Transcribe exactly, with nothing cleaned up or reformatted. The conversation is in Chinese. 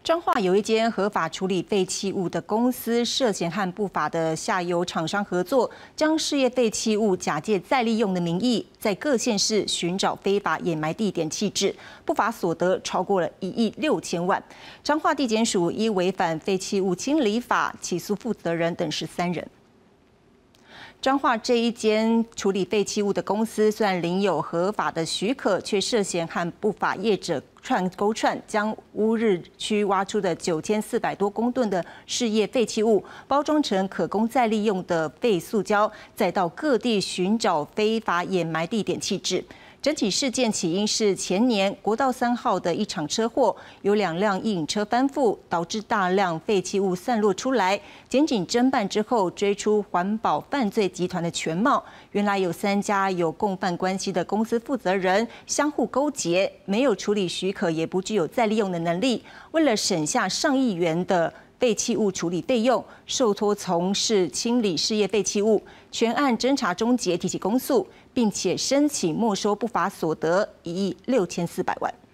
彰化有一间合法处理废弃物的公司，涉嫌和不法的下游厂商合作，将事业废弃物假借再利用的名义，在各县市寻找非法掩埋地点弃置，不法所得超过了一亿六千万。彰化地检署依违反废弃物清理法起诉负责人等十三人。 彰化这一间处理废弃物的公司，虽然领有合法的许可，却涉嫌和不法业者串勾串，将乌日区挖出的九千四百多公吨的事业废弃物，包装成可供再利用的废塑胶，再到各地寻找非法掩埋地点弃置。 整起事件起因是前年国道三号的一场车祸，有两辆一引车翻覆，导致大量废弃物散落出来。检警侦办之后，追出环保犯罪集团的全貌。原来有三家有共犯关系的公司负责人相互勾结，没有处理许可，也不具有再利用的能力。为了省下上亿元的 废弃物处理费用，受托从事清理事业废弃物，全案侦查终结，提起公诉，并且申请没收不法所得一亿六千四百万。